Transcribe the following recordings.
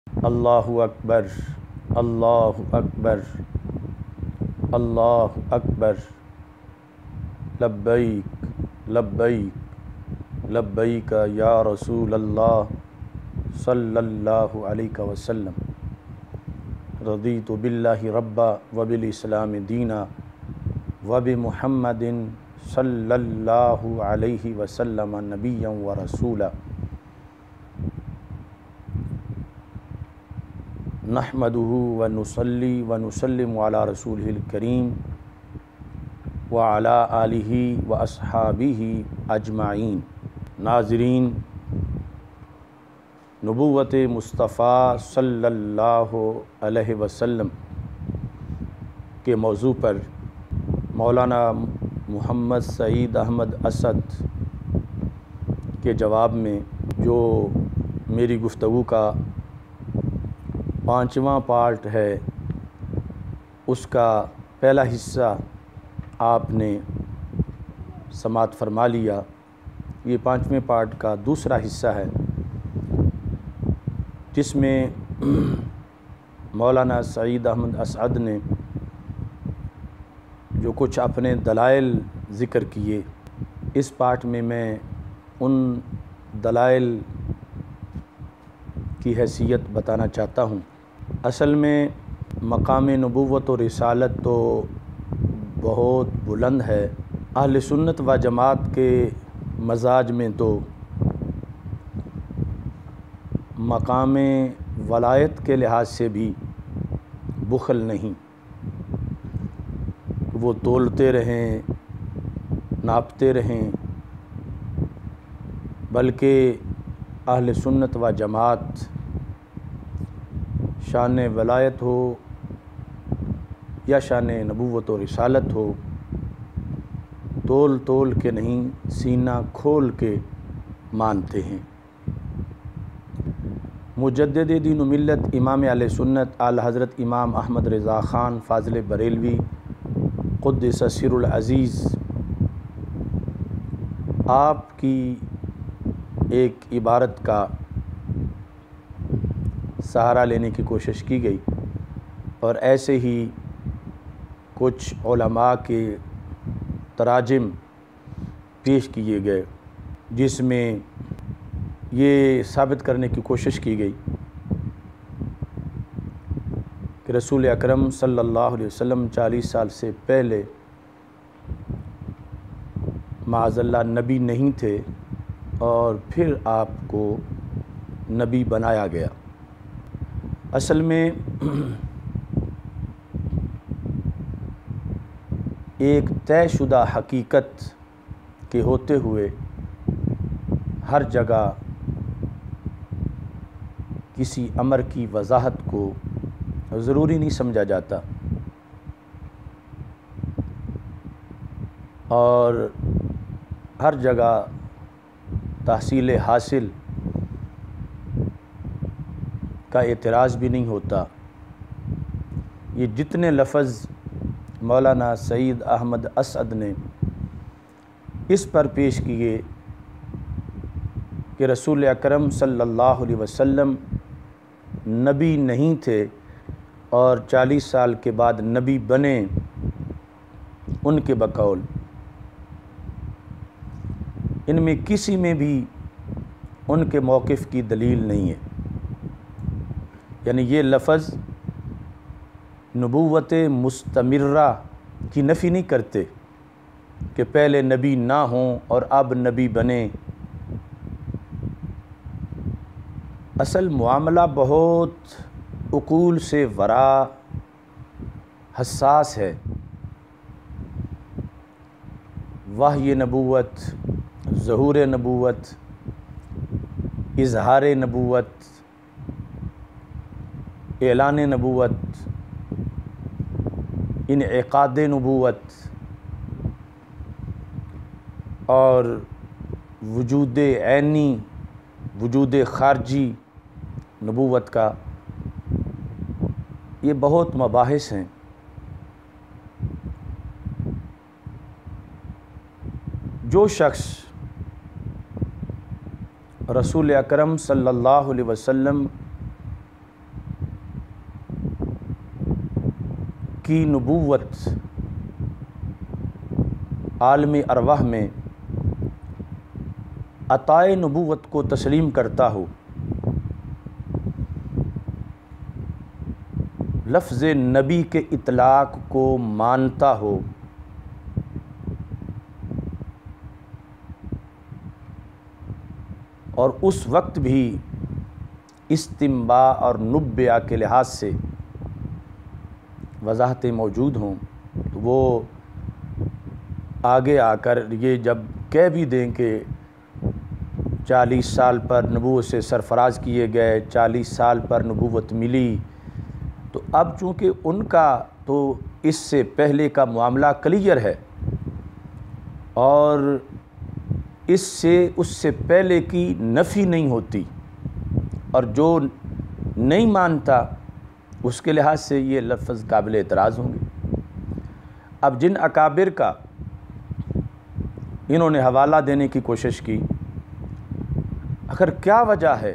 अल्लाहु अकबर, अल्लाहु अकबर, अल्लाहु अकबर। लब्बैक लब्बैक लब्बैक या रसूल अल्लाह सल्लल्लाहु अलैहि वसल्लम। रदीतु बिल्लाहि रब्बा व बिल इस्लाम दीना व बि मुहम्मदिन सल्लल्लाहु अलैहि वसल्लम नबिय्यन व रसूला। नहमदुहु व नुसल्ली व नुसल्लिमु अला रसूलिहिल करीम व अला आलिहि व अस्हाबिहि अजमाइन। नाज़रीन, नबुव्वत मुस्तफ़ा सल्लल्लाहु अलैहि वसल्लम के मौजू पर मौलाना मोहम्मद सईद अहमद असद के जवाब में जो मेरी गुफ्तगू का 5वां पार्ट है, उसका पहला हिस्सा आपने समाअत फरमा लिया। ये 5वें पार्ट का दूसरा हिस्सा है, जिसमें मौलाना सईद अहमद असद ने जो कुछ अपने दलाइल ज़िक्र किए, इस पार्ट में मैं उन दलाइल की हैसियत बताना चाहता हूँ। असल में मकाम नबुव्वत और रिसालत तो बहुत बुलंद है। अहले सुन्नत व जमात के मजाज में तो मकाम वलायत के लिहाज से भी बुखल नहीं। वो तोलते रहें, नापते रहें, बल्कि अहले सुन्नत व जमात शान वलायत हो या शान नबुव्वत और रिसालत हो, तोल तोल के नहीं, सीना खोल के मानते हैं। मुजद्दिद दीन व मिल्लत इमाम अहले सुन्नत आला हज़रत इमाम अहमद रज़ा ख़ान फ़ाज़िल बरेलवी क़ुद्दस सिरुल अज़ीज़ आपकी एक इबारत का सहारा लेने की कोशिश की गई और ऐसे ही कुछ उलमा के तराजिम पेश किए गए, जिसमें ये साबित करने की कोशिश की गई कि रसूल अकरम सल्लल्लाहु अलैहि वसल्लम 40 साल से पहले माअज़ल्लाह नबी नहीं थे और फिर आपको नबी बनाया गया। असल में एक तयशुदा हकीकत के होते हुए हर जगह किसी अमर की वजाहत को ज़रूरी नहीं समझा जाता और हर जगह तहसील हासिल का एतराज़ भी नहीं होता। ये जितने लफ़्ज़ मौलाना सईद अहमद असद ने इस पर पेश किए कि रसूल अकरम सल्लल्लाहु अलैहि वसल्लम नबी नहीं थे और 40 साल के बाद नबी बने, उनके बकौल इनमें किसी में भी उनके मौक़िफ़ की दलील नहीं है। यानी ये लफ़्ज़ नबुव्वत मुस्तमिर्रा की नफ़ी नहीं करते कि पहले नबी ना हों और अब नबी बने। असल मामला बहुत उकूल से वरा हसास है। वही नबुव्वत, ज़हूर नबुव्वत, इज़हार नबुव्वत, ऐलान नबुव्वत, इनइक़ाद नबुव्वत और वजूद ऐनी, वजूद ख़ारजी नबुव्वत का, ये बहुत मबाहिस हैं। जो शख्स रसूल अकरम सल्लल्लाहु अलैहि वसल्लम की नबूवत आलम अरवाह में अताए नबूवत को तस्लीम करता हो, लफ्ज़ नबी के इतलाक़ को मानता हो, और उस वक्त भी इस्तिंबा और नुब्बिया के लिहाज से वजाहतें मौजूद हों, तो वो आगे आकर ये जब कह भी दें कि 40 साल पर नबूवत से सरफराज किए गए, 40 साल पर नबूवत मिली, तो अब चूँकि उनका तो इससे पहले का मामला क्लियर है और इससे उससे पहले की नफ़ी नहीं होती, और जो नहीं मानता उसके लिहाज से ये लफ्ज़ काबिल एतराज़ होंगे। अब जिन अकाबिर का इन्होंने हवाला देने की कोशिश की, आखिर क्या वजह है,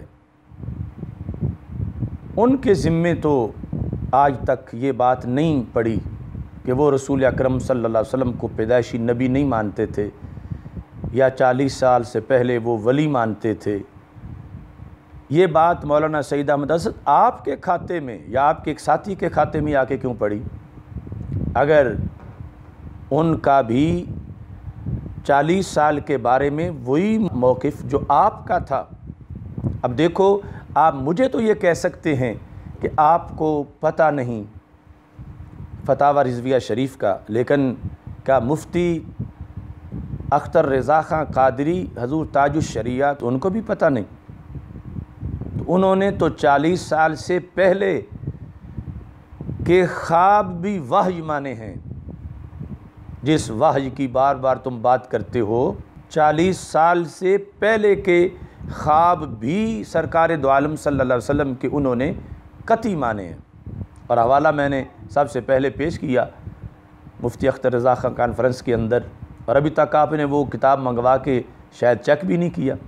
उनके ज़िम्मे तो आज तक ये बात नहीं पड़ी कि वो रसूल अकरम सल्लल्लाहु अलैहि वसल्लम को पैदाइशी नबी नहीं मानते थे या 40 साल से पहले वो वली मानते थे। ये बात मौलाना सईद अहमद असद आपके खाते में या आपके एक साथी के खाते में आके क्यों पड़ी, अगर उनका भी 40 साल के बारे में वही मौक़िफ़ जो आपका था। अब देखो, आप मुझे तो ये कह सकते हैं कि आपको पता नहीं फतावा रिज़विया शरीफ का, लेकिन क्या मुफ्ती अख्तर रज़ा ख़ां कादरी हज़ूर ताजुश शरिया तो उनको भी पता नहीं? तो उन्होंने तो 40 साल से पहले के ख्वाब भी वही माने हैं, जिस वही की बार बार तुम बात करते हो। 40 साल से पहले के ख्वाब भी सरकार दो आलम सल्लल्लाहु अलैहि वसल्लम के उन्होंने कती माने हैं, और हवाला मैंने सबसे पहले पेश किया मुफ्ती अख्तर रज़ा ख़ां कॉन्फ्रेंस के अंदर, और अभी तक आपने वो किताब मंगवा के शायद चेक भी नहीं किया।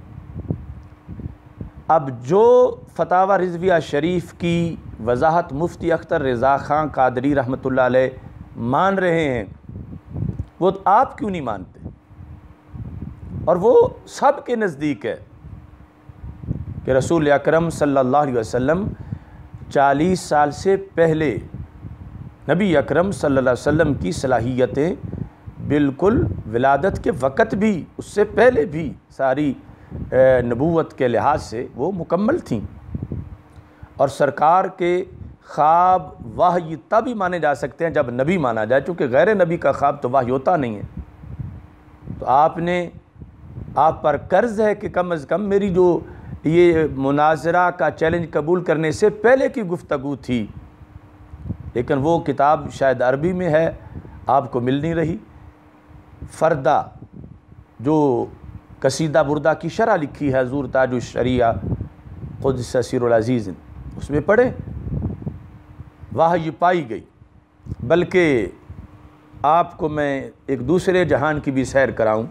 अब जो फतावा रिज़विया शरीफ की वजाहत मुफ्ती अख्तर रज़ा ख़ां कादरी रहमतुल्लाह अलैह मान रहे हैं, वो तो आप क्यों नहीं मानते? और वो सब के नज़दीक है कि रसूल अकरम सल्लल्लाहु अलैहि वसल्लम 40 साल से पहले नबी अकरम सल्लल्लाहु अलैहि वसल्लम की सलाहियतें बिल्कुल विलादत के वक़्त भी, उससे पहले भी सारी नबूवत के लिहाज से वो मुकम्मल थीं, और सरकार के ख्वाब वही तब ही माने जा सकते हैं जब नबी माना जाए, चूँकि गैर नबी का ख्वाब तो वही होता नहीं है। तो आप पर कर्ज़ है कि कम अज़ कम मेरी जो ये मुनाजरा का चैलेंज कबूल करने से पहले की गुफ्तगू थी, लेकिन वो किताब शायद अरबी में है, आपको मिल नहीं रही। फ़रदा जो कसीदा बुरदा की शरह लिखी है हज़ूर ताजुश शरिया क़ुद्दस सिरुल अज़ीज़, उसमें पढ़े वही पाई गई। बल्कि आपको मैं एक दूसरे जहान की भी सैर कराऊं।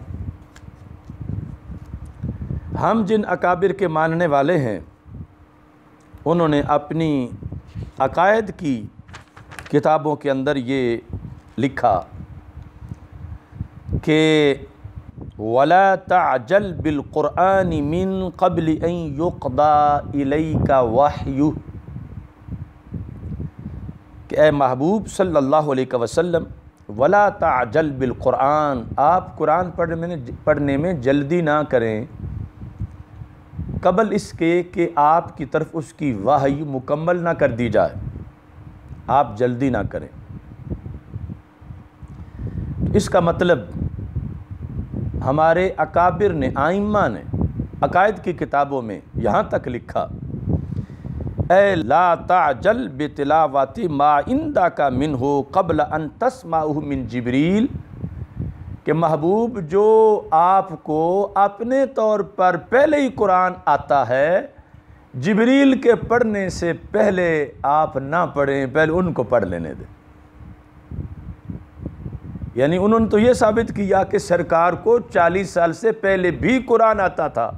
हम जिन अकाबिर के मानने वाले हैं, उन्होंने अपनी अकायद की किताबों के अंदर ये लिखा कि वला तअजल बिल क़ुरआन मिन क़ब्ल अन युक़दा इलैका वहयु, कि ए महबूब सल्लल्लाहु अलैहि वसल्लम, वला तअजल बिल क़ुरआन, आप कुरान पढ़ने में जल्दी ना करें, कबल इसके कि आपकी तरफ उसकी वही मुकम्मल ना कर दी जाए, आप जल्दी ना करें। इसका मतलब हमारे अकाबिर ने, आइम्मा ने अकायद की किताबों में यहाँ तक लिखा, ए ला ताजल बितिलावती मा इंदा का मिन हो कबल अन तस्माहु मिन जिब्रील, कि महबूब जो आपको अपने तौर पर पहले ही कुरान आता है, जिब्रील के पढ़ने से पहले आप ना पढ़ें, पहले उनको पढ़ लेने दें। यानी उन्होंने तो ये साबित किया कि सरकार को 40 साल से पहले भी कुरान आता था,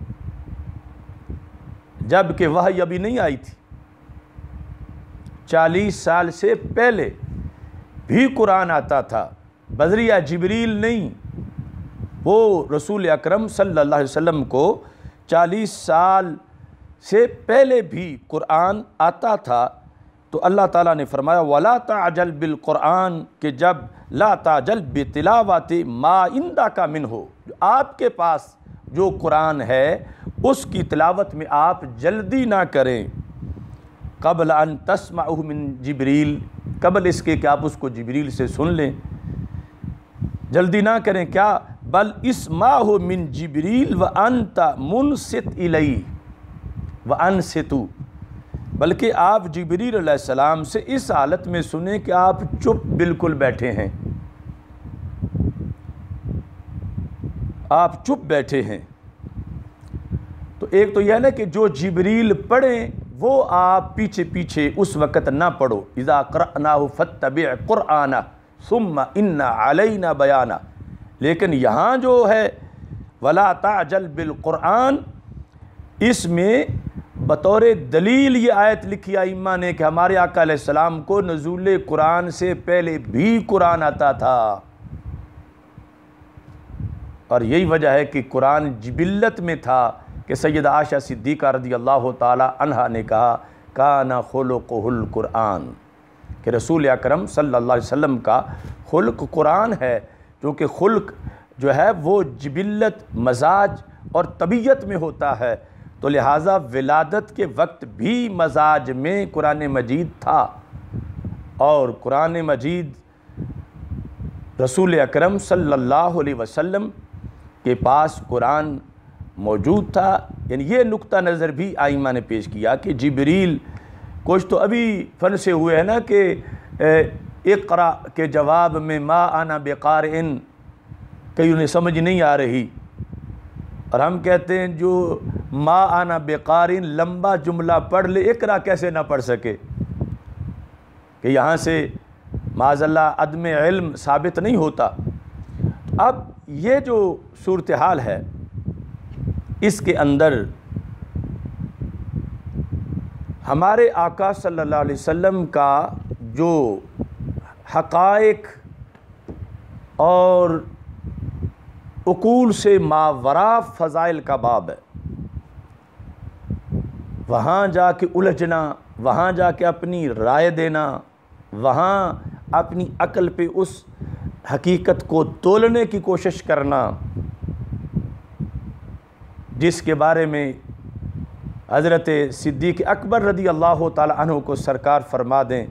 जबकि वही अभी नहीं आई थी। 40 साल से पहले भी कुरान आता था, बजरिया जिब्रील नहीं, वो रसूल अकरम सल्लल्लाहु अलैहि वसल्लम को 40 साल से पहले भी कुरान आता था। तो अल्लाह ताला ने फरमाया वला ताजल बिल कुरान, कि जब ला ताजल बितिलावति मा इंदा का मिन हो, आपके पास जो कुरान है उसकी तिलावत में आप जल्दी ना करें, कबल अन तस्माउ मिन जिब्रील, कबल इसके कि आप उसको जिब्रील से सुन लें, जल्दी ना करें। क्या बल इस्माहु मिन जिब्रील व अंता मुनसित इलई व अनसितु, बल्कि आप जिब्रील अलैहिस्सलाम से इस हालत में सुने कि आप चुप बिल्कुल बैठे हैं, आप चुप बैठे हैं। तो एक तो यह ना कि जो जिब्रील पढ़ें वो आप पीछे पीछे उस वक़्त ना पढ़ो, इज़ा क़रअनाहु फत्तबि क़ुरआना सुम्मा इन्ना अलैना बयाना। लेकिन यहाँ जो है वला ताजल बिल कुरान, इसमें बतौर दलील ये आयत लिखी आइम्मा ने कि हमारे आका अलैहिस्सलाम को नज़ूल कुरान से पहले भी कुरान आता था, और यही वजह है कि कुरान जिबिल्लत में था कि सैयदा आयशा सिद्दीक़ा रज़ी अल्लाह ताला अन्हा ने कहा काना खुलुक़ुहुल कुरान, कि रसूल अकरम सल्लल्लाहु अलैहि वसल्लम का खुल्क कुरान है, क्योंकि खुल्क जो है वो जिबिल्लत, मजाज और तबीयत में होता है। तो लिहाजा विलादत के वक्त भी मजाज में कुरान मजीद था, और कुरान मजीद रसूल अकरम सल्लल्लाहु अलैहि वसल्लम के पास कुरान मौजूद था। यानी ये नुक्ता नज़र भी आइमा ने पेश किया कि जिब्रील कुछ तो अभी फ़न से हुए हैं ना कि इक़रा के जवाब में मा आना बेक़ारिन, कई उन्हें समझ नहीं आ रही, और हम कहते हैं जो मा आना बेक़ारिन लंबा जुमला पढ़ ले, इक़रा कैसे ना पढ़ सके, कि यहाँ से माज़अल्लाह अदम इल्म साबित नहीं होता। अब ये जो सूरत हाल है इसके अंदर हमारे आका सल्लल्लाहु अलैहि वसल्लम का जो हक़ाइक़ और उकूल से मावरा फ़ज़ाइल का बाब है, वहाँ जाके उलझना, वहाँ जाके अपनी राय देना, वहाँ अपनी अक्ल पे उस हकीकत को तोलने की कोशिश करना जिसके बारे में हज़रत सिद्दीक़ अकबर रज़ी अल्लाह ताला अन्हु को सरकार फरमा दें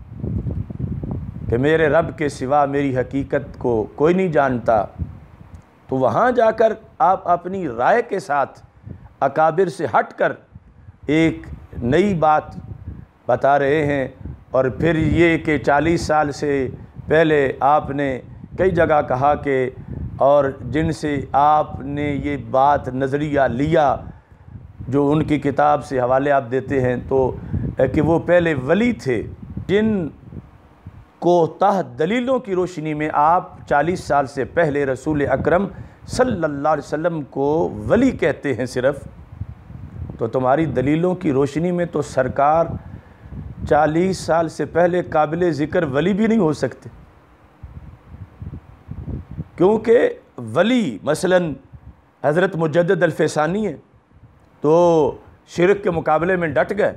कि मेरे रब के सिवा मेरी हकीकत को कोई नहीं जानता, तो वहाँ जाकर आप अपनी राय के साथ अकाबिर से हटकर एक नई बात बता रहे हैं। और फिर ये कि 40 साल से पहले आपने कई जगह कहा कि और जिनसे आपने ये बात नज़रिया लिया, जो उनकी किताब से हवाले आप देते हैं, तो कि वो पहले वली थे जिन को तह दलीलों की रोशनी में आप 40 साल से पहले रसूल अकरम सल्लल्लाहु अलैहि वसल्लम को वली कहते हैं सिर्फ़, तो तुम्हारी दलीलों की रोशनी में तो सरकार 40 साल से पहले काबिल ज़िक्र वली भी नहीं हो सकते, क्योंकि वली मसलन हज़रत मुजद्दिद अल-फ़ैसानी है तो शिरक के मुकाबले में डट गए।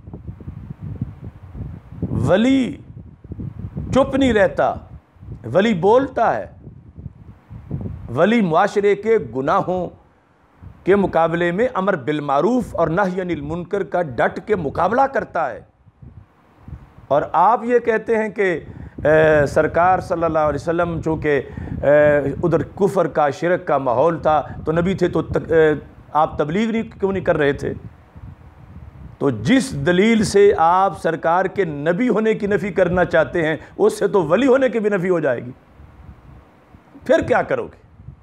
वली चुप नहीं रहता, वली बोलता है, वली मुआशरे के गुनाहों के मुकाबले में अमर बिलमारूफ़ और नही अनिल मुनकर का डट के मुकाबला करता है। और आप ये कहते हैं कि सरकार सल्लल्लाहु अलैहि वसल्लम चूँकि उधर कुफ़र का शिरक का माहौल था तो नबी थे, तो आप तबलीग नहीं क्यों नहीं कर रहे थे? तो जिस दलील से आप सरकार के नबी होने की नफ़ी करना चाहते हैं उससे तो वली होने की भी नफ़ी हो जाएगी, फिर क्या करोगे?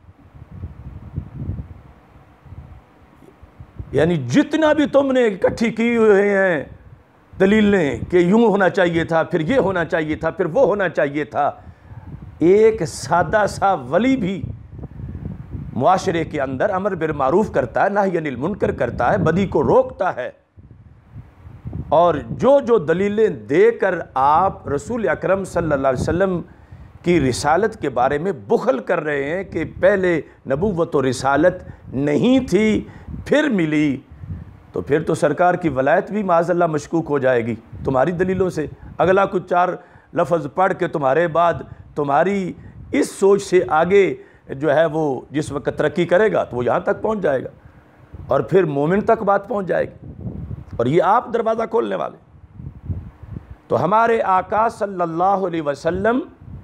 यानी जितना भी तुमने इकट्ठी की हुए हैं दलीलें कि यूँ होना चाहिए था, फिर ये होना चाहिए था, फिर वो होना चाहिए था, एक सादा सा वली भी मुआशरे के अंदर अमर बिल मारूफ़ करता है, नाही अनिल मुनकर करता है, बदी को रोकता है, और जो जो दलीलें देकर आप रसूल अकरम सल्लल्लाहु अलैहि वसल्लम की रिसालत के बारे में बुखल कर रहे हैं कि पहले नबूवत और रिसालत नहीं थी फिर मिली, तो फिर तो सरकार की वलायत भी माज़अल्लाह मशकूक हो जाएगी तुम्हारी दलीलों से। अगला कुछ 4 लफ्ज़ पढ़ के तुम्हारे बाद तुम्हारी इस सोच से आगे जो है वो जिस वक्त तरक्की करेगा तो वो यहाँ तक पहुँच जाएगा और फिर मोमिन तक बात पहुँच जाएगी और ये आप दरवाज़ा खोलने वाले। तो हमारे आका सल्लल्लाहु अलैहि वसल्लम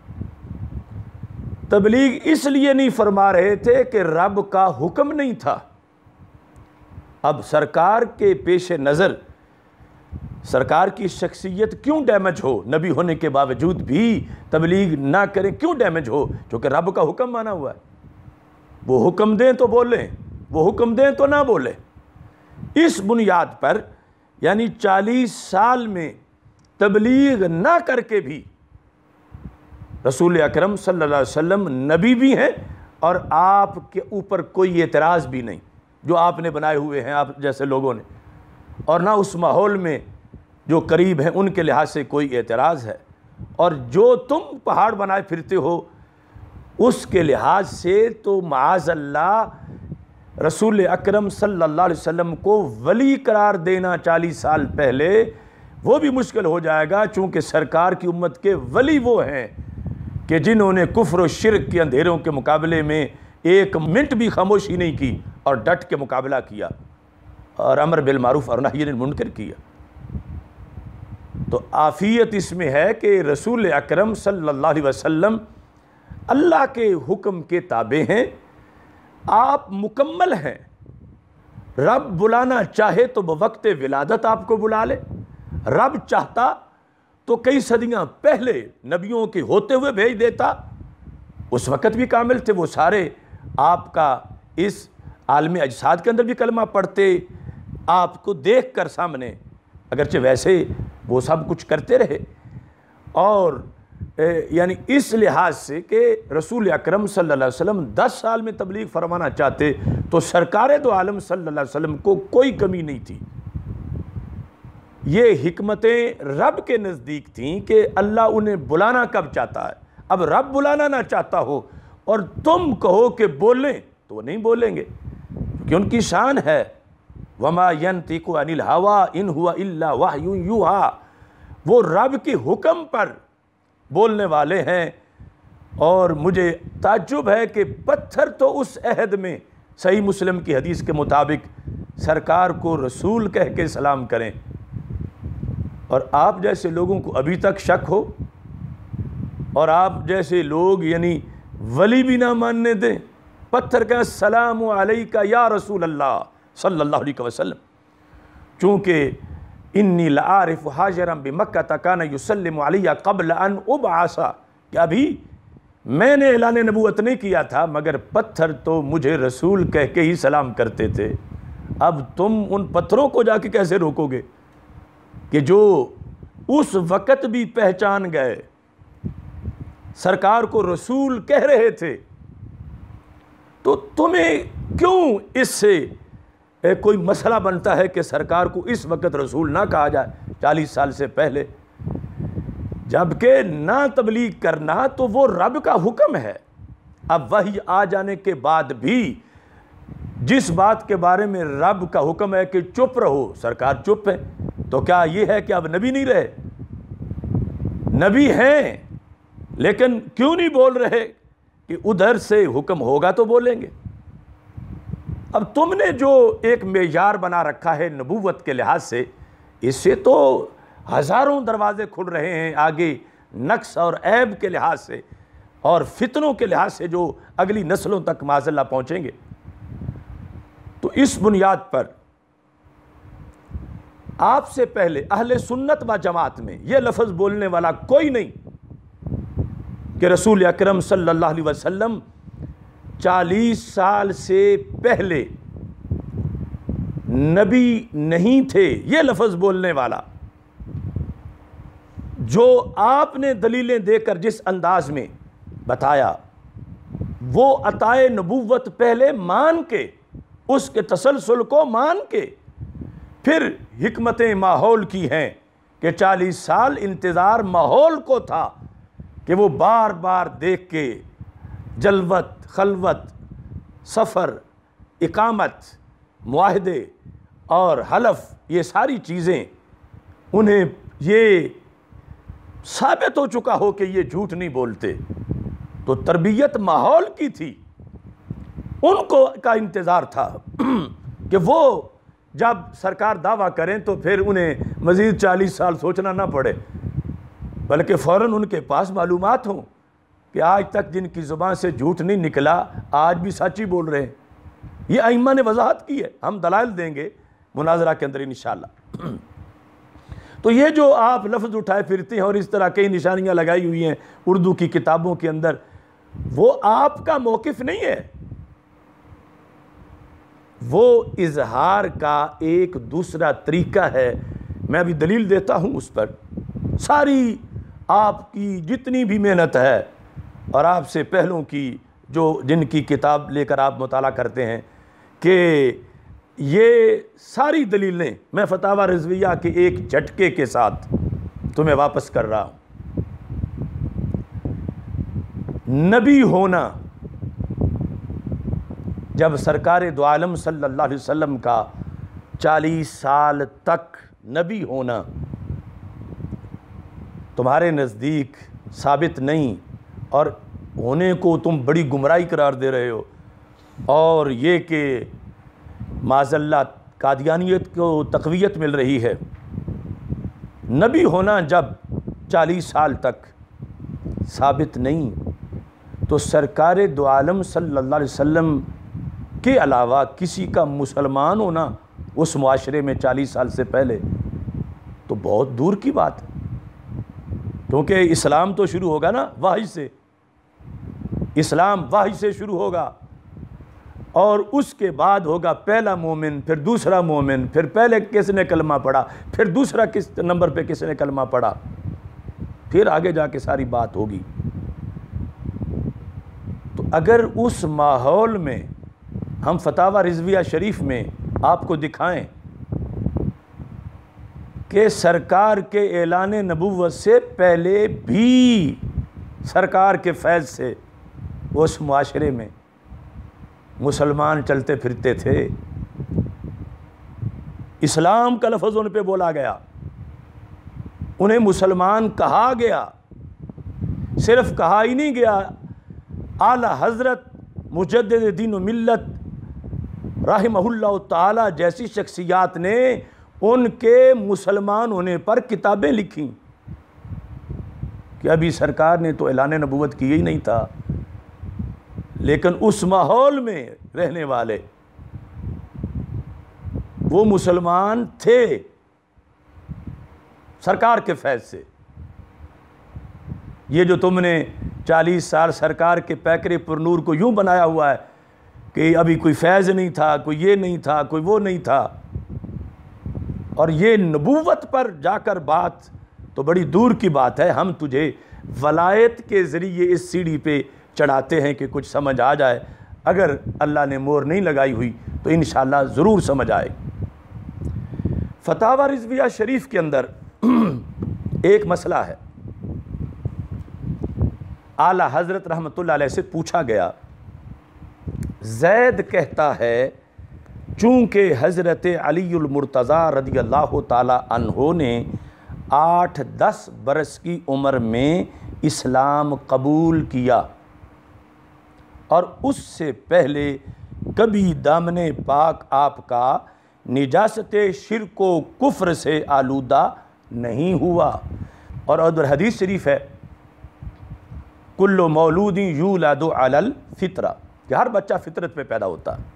तबलीग इसलिए नहीं फरमा रहे थे कि रब का हुक्म नहीं था। अब सरकार के पेश नज़र सरकार की शख्सियत क्यों डैमेज हो, नबी होने के बावजूद भी तबलीग ना करें क्यों डैमेज हो, क्योंकि रब का हुक्म माना हुआ है। वो हुक्म दें तो बोलें, वो हुक्म दें तो ना बोलें। इस बुनियाद पर यानी 40 साल में तबलीग ना करके भी रसूल अकरम सल्लल्लाहु अलैहि वसल्लम नबी भी हैं और आपके ऊपर कोई एतराज़ भी नहीं जो आपने बनाए हुए हैं आप जैसे लोगों ने, और ना उस माहौल में जो करीब हैं उनके लिहाज से कोई एतराज़ है, और जो तुम पहाड़ बनाए फिरते हो उसके लिहाज से तो माअज़ल्लाह रसूल अकरम सल्लल्लाहु अलैहि वसल्लम को वली करार देना 40 साल पहले वो भी मुश्किल हो जाएगा, चूँकि सरकार की उम्मत के वली वो हैं कि जिन्होंने कुफ्र और शिर्क के अंधेरों के मुकाबले में 1 मिनट भी खामोशी नहीं की और डट के मुकाबला किया और अमर बिल मारूफ और नही अनिल मुनकर किया। तो आफियत इसमें है कि रसूल अकरम सल्लल्लाहु अलैहि वसल्लम अल्लाह के हुक्म के ताबे हैं, आप मुकम्मल हैं। रब बुलाना चाहे तो बवक्त विलादत आपको बुला ले, रब चाहता तो कई सदियां पहले नबियों के होते हुए भेज देता, उस वक़्त भी कामिल थे वो सारे, आपका इस आलम अजसाद के अंदर भी कलमा पढ़ते, आपको देख कर सामने, अगरचे वैसे वो सब कुछ करते रहे। और यानी इस लिहाज से कि रसूल अकरम सल्लल्लाहु अलैहि वसल्लम 10 साल में तबलीग फरमाना चाहते तो सरकार दो आलम सल्लल्लाहु अलैहि वसल्लम को कोई कमी नहीं थी। ये हिकमतें रब के नज़दीक थीं कि अल्लाह उन्हें बुलाना कब चाहता है। अब रब बुलाना ना चाहता हो और तुम कहो कि बोलें तो वो नहीं बोलेंगे, क्योंकि उनकी शान है वमा यंतिकु अनिल हवा इन हुआ इल्ला वहयुन युहा, वो रब के हुक्म पर बोलने वाले हैं। और मुझे ताज्जुब है कि पत्थर तो उस अहद में सही मुस्लिम की हदीस के मुताबिक सरकार को रसूल कह के सलाम करें, और आप जैसे लोगों को अभी तक शक हो और आप जैसे लोग यानी वली भी ना मानने दें, पत्थर का सलाम अलैका या रसूल अल्लाह सल्लल्लाहु अलैहि वसल्लम, चूँकि इन्नी लारिफ हाजरम बिमक्का तकाना युसल्लिमु अलैया क़ब्ल अन उबअसा, कि अभी मैंने ऐलान नबूवत नहीं किया था मगर पत्थर तो मुझे रसूल कह के ही सलाम करते थे। अब तुम उन पत्थरों को जाके कैसे रोकोगे कि जो उस वक़्त भी पहचान गए सरकार को रसूल कह रहे थे, तो तुम्हें क्यों इससे कोई मसला बनता है कि सरकार को इस वक्त रसूल ना कहा जाए 40 साल से पहले, जबकि ना तबलीग करना तो वो रब का हुक्म है। अब वही आ जाने के बाद भी जिस बात के बारे में रब का हुक्म है कि चुप रहो, सरकार चुप है, तो क्या ये है कि अब नबी नहीं रहे? नबी हैं, लेकिन क्यों नहीं बोल रहे कि उधर से हुक्म होगा तो बोलेंगे। अब तुमने जो एक मेयार बना रखा है नबूवत के लिहाज से, इससे तो हज़ारों दरवाजे खुल रहे हैं आगे नक्स और ऐब के लिहाज से और फितनों के लिहाज से जो अगली नस्लों तक माज़अल्लाह पहुँचेंगे। तो इस बुनियाद पर आपसे पहले अहले सुन्नत व जमात में यह लफ्ज़ बोलने वाला कोई नहीं कि रसूल अकरम सल्लल्लाहु अलैहि वसल्लम 40 साल से पहले नबी नहीं थे। ये लफ्ज़ बोलने वाला जो आपने दलीलें देकर जिस अंदाज में बताया, वो अताए नबूवत पहले मान के, उसके तसलसल को मान के फिर हिकमतें माहौल की हैं कि 40 साल इंतज़ार माहौल को था कि वो बार बार देख के जलवत, खलवत, सफ़र, इकामत, मुआहदे और हलफ, ये सारी चीज़ें उन्हें ये साबित हो चुका हो कि ये झूठ नहीं बोलते। तो तरबियत माहौल की थी, उनको का इंतज़ार था कि वो जब सरकार दावा करें तो फिर उन्हें मज़ीद 40 साल सोचना ना पड़े, बल्कि फ़ौरन उनके पास मालूमात हों कि आज तक जिनकी ज़ुबान से झूठ नहीं निकला आज भी सच ही बोल रहे हैं। ये अइम्मा ने वजाहत की है, हम दलाइल देंगे मुनाजरा के अंदर इंशाअल्लाह। तो ये जो आप लफ्ज़ उठाए फिरते हैं और इस तरह कई निशानियाँ लगाई हुई हैं उर्दू की किताबों के अंदर, वो आपका मौक़िफ़ नहीं है, वो इजहार का एक दूसरा तरीका है। मैं अभी दलील देता हूँ उस पर। सारी आपकी जितनी भी मेहनत है और आपसे पहलों की जो जिनकी किताब लेकर आप मुताला करते हैं कि ये सारी दलीलें मैं फतावा रिज़विया के एक झटके के साथ तुम्हें वापस कर रहा हूँ। नबी होना, जब सरकार दो आलम सल्लल्लाहु अलैहि वसल्लम का 40 साल तक नबी होना तुम्हारे नज़दीक साबित नहीं और होने को तुम बड़ी गुमराही करार दे रहे हो, और ये कि माज़ल्ला कादियानियत को तक़वियत मिल रही है। नबी होना जब 40 साल तक साबित नहीं, तो सरकार दो आलम सल्लल्लाहु अलैहि वसल्लम के अलावा किसी का मुसलमान होना उस मुआशरे में 40 साल से पहले तो बहुत दूर की बात है, क्योंकि इस्लाम तो शुरू होगा ना वही से, इस्लाम वही से शुरू होगा और उसके बाद होगा पहला मोमिन, फिर दूसरा मोमिन, फिर पहले किसने कलमा पढ़ा, फिर दूसरा किस नंबर पे किसने कलमा पढ़ा, फिर आगे जाके सारी बात होगी। तो अगर उस माहौल में हम फतावा रिज़विया शरीफ में आपको दिखाएं कि सरकार के ऐलान नबुव्वत से पहले भी सरकार के फैज़ से उस मुआशरे में मुसलमान चलते फिरते थे, इस्लाम का लफ्ज़ उन पे बोला गया, उन्हें मुसलमान कहा गया, सिर्फ कहा ही नहीं गया, आला हज़रत मुजद्दिद दीन व मिल्लत राहिमहुल्लाह ताला जैसी शख्सियात ने उनके मुसलमान होने पर किताबें लिखीं कि अभी सरकार ने तो ऐलान नबुव्वत किया ही नहीं था, लेकिन उस माहौल में रहने वाले वो मुसलमान थे सरकार के फैज़ से। ये जो तुमने 40 साल सरकार के पैकरे पुरनूर को यूं बनाया हुआ है कि अभी कोई फैज़ नहीं था, कोई ये नहीं था, कोई वो नहीं था, और ये नबूवत पर जाकर बात तो बड़ी दूर की बात है। हम तुझे वलायत के ज़रिए इस सीढ़ी पे चढ़ाते हैं कि कुछ समझ आ जाए, अगर अल्लाह ने मोहर नहीं लगाई हुई तो इंशाअल्लाह ज़रूर समझ आए। फतावा रिज़विया शरीफ के अंदर एक मसला है, आला हज़रत रहमतुल्लाह अलैह से पूछा गया, ज़ैद कहता है चूँकि हज़रत अलीउल मुर्तज़ा रज़ियल्लाहु ताला अन्हो ने 8-10 बरस की उम्र में इस्लाम कबूल किया और उससे पहले कभी दामने पाक आपका निजासत शिर्क व कुफ्र से आलूदा नहीं हुआ। और उधर हदीस शरीफ है, कुल्लु मौलूदी यूलादु अलल फितरा, कि हर बच्चा फितरत पे पैदा होता है,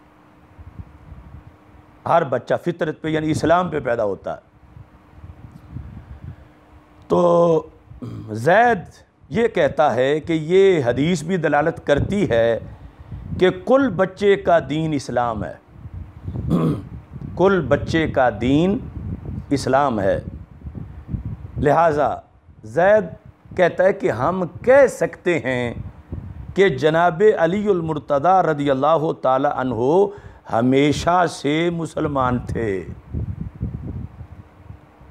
हर बच्चा फितरत पे यानी इस्लाम पे पैदा होता है। तो ज़ैद ये कहता है कि ये हदीस भी दलालत करती है कि कुल बच्चे का दीन इस्लाम है, कुल बच्चे का दीन इस्लाम है। लिहाजा ज़ैद कहता है कि हम कह सकते हैं कि जनाब अलीउल मुर्तज़ा रज़ियल्लाहु ताला अन्हो हमेशा से मुसलमान थे।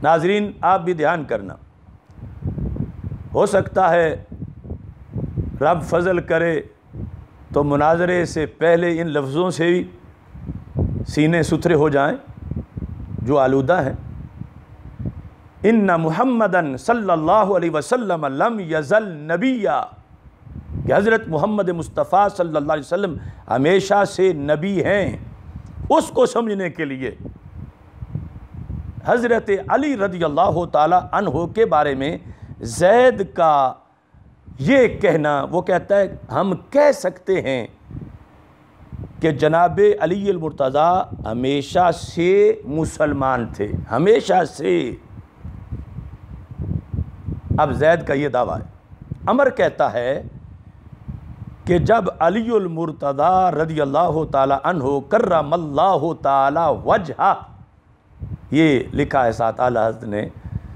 नाजरीन, आप भी ध्यान करना, हो सकता है रब फजल करे तो मुनाजरे से पहले इन लफ्ज़ों से ही सीने सुथरे हो जाएं जो आलूदा हैं। इन्ना मुहम्मदन सल्लल्लाहु अलैहि वसल्लम लम यज़ल नबिया, कि हज़रत मोहम्मद मुस्तफ़ा सल्लल्लाहु अलैहि वसल्लम हमेशा से नबी हैं। उसको समझने के लिए हज़रत अली रज़ियल्लाहु ताला अन्हो के बारे में ज़ैद का ये कहना, वो कहता है हम कह सकते हैं कि जनाब अली अल मुर्तज़ा हमेशा से मुसलमान थे, हमेशा से। अब ज़ैद का ये दावा है। अमर कहता है कि जब अली अल मुर्तज़ा रज़ियल्लाहु ताला अन्हो कर्रमल्लाहु ताला वजहा, ये लिखा है साथ आला हज़रत ने,